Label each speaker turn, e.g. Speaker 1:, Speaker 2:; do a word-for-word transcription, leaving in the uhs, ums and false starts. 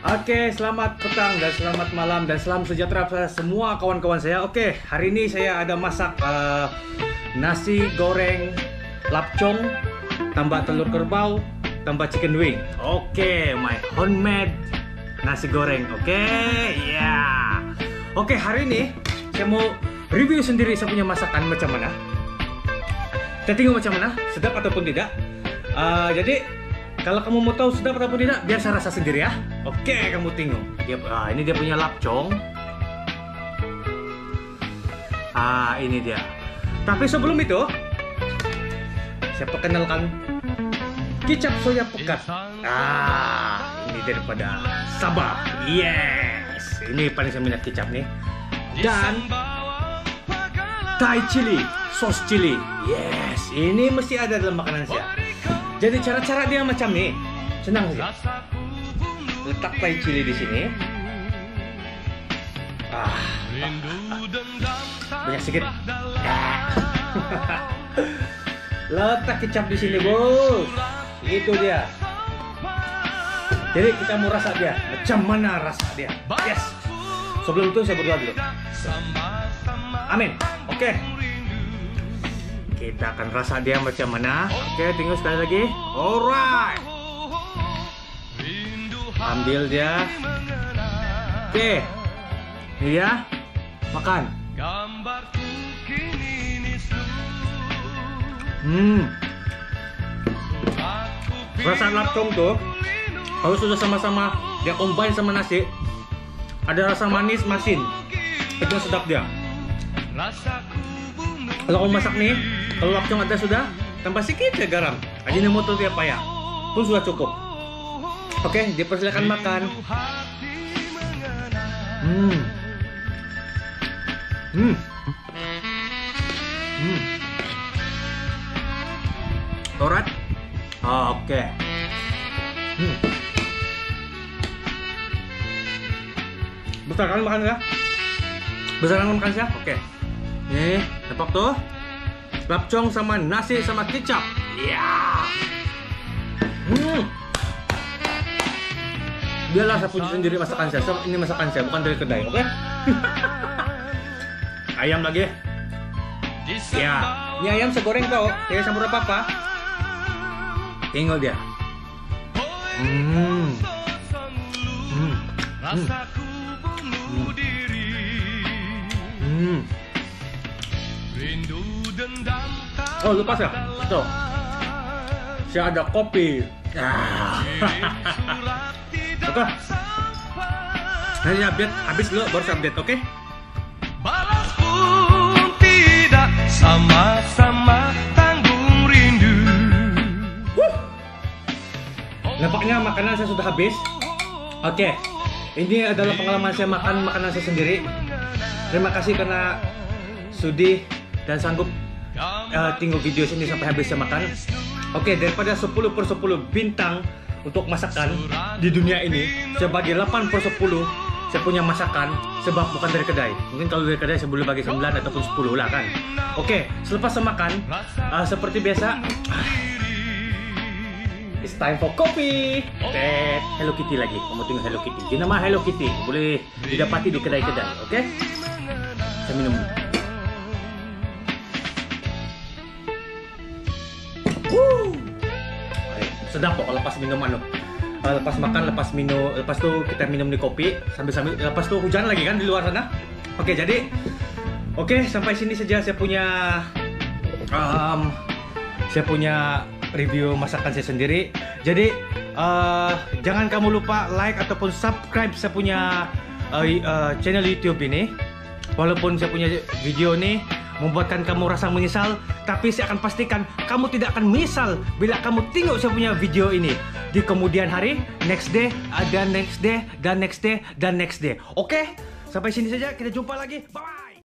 Speaker 1: Oke, selamat petang dan selamat malam dan salam sejahtera semua kawan-kawan saya. Oke, hari ini saya ada masak uh, nasi goreng lapcong, tambah telur kerbau, tambah chicken wing. Oke, my homemade nasi goreng. Oke, ya. Yeah. Oke, hari ini saya mau review sendiri saya punya masakan macam mana. Kita tengok macam mana, sedap ataupun tidak. Uh, jadi kalau kamu mau tahu sedap ataupun tidak, biar saya rasa sendiri ya. Oke, kamu tengok. Dia, ah, ini dia punya lapcong. Ah, ini dia. Tapi sebelum itu, saya perkenalkan kicap soya pekat. Ah, ini daripada Sabah. Yes, ini paling saya minat kicap nih. Dan Thai chili, sos chili. Yes, ini mesti ada dalam makanan saya. Jadi cara-cara dia macam nih, senang saja. Letak Thai chili di sini. Ah, ah, ah. Banyak sedikit. Ah. Letak kecap di sini, bos. Itu dia. Jadi kita mau rasa dia. Macam mana rasa dia? Yes. Sebelum itu saya berdoa dulu. Amin. Oke. Okay. Kita akan rasa dia macam mana. Oke, tinggal sekali lagi. Alright. Ambil dia. Oke. Ini ya. Makan. Hmm. Rasa lapcong tuh, kalau sudah sama-sama dia combine sama nasi, ada rasa manis masin. Itu sedap dia. Kalau kamu masak nih, kalau lapcong ada sudah, tambah sedikit ya garam. Ajinomoto dia payah, pun sudah cukup. Oke, dipersilakan makan. Hmm. Hmm. Hmm. Alright. Oke. Hmm. Besar kan makan ya? Besar kan makan ya? Oke. Nih, tepak tuh. Lapcong sama nasi sama kicap. Iya. Hmm. Biarlah saya puji sendiri masakan saya. So, ini masakan saya, bukan dari kedai, oke? Okay? Ayam lagi. Ya, ini ayam saya goreng tau, tidak campur apa-apa. Tinggal dia. Hmm. Hmm. Hmm. Hmm. Oh, lupa saya. Tuh. Saya ada kopi. Ah. Oke. Nanti update, habis dulu baru saya update, oke? Okay?
Speaker 2: Balas pun tidak, sama-sama tanggung rindu.
Speaker 1: Wuh. Nampaknya makanan saya sudah habis. Oke. Okay. Ini adalah pengalaman saya makan makanan saya sendiri. Terima kasih karena sudi dan sanggup uh, tengok video sini sampai habis saya makan. Oke, okay, daripada sepuluh per sepuluh bintang untuk masakan di dunia ini, saya bagi delapan per sepuluh saya punya masakan, sebab bukan dari kedai. Mungkin kalau dari kedai saya boleh bagi sembilan ataupun sepuluh lah kan. Oke, okay, selepas saya makan, uh, seperti biasa, it's time for coffee. Tet, Hello Kitty lagi. Kamu tengok Hello Kitty. Dia nama Hello Kitty. Boleh didapati di kedai-kedai. Oke? Okay? Saya minum. Woo! Sedap kok lepas minum anu. Lepas makan, lepas minum, lepas tuh kita minum di kopi sambil-sambil. Lepas tuh hujan lagi kan di luar sana. Oke, okay, jadi oke, okay, sampai sini saja saya punya um, saya punya review masakan saya sendiri. Jadi uh, jangan kamu lupa like ataupun subscribe saya punya uh, uh, channel YouTube ini. Walaupun saya punya video ini membuatkan kamu rasa menyesal, tapi saya akan pastikan kamu tidak akan menyesal bila kamu tengok saya punya video ini di kemudian hari, next day, dan next day, dan next day, dan next day. Oke, sampai sini saja, kita jumpa lagi. Bye.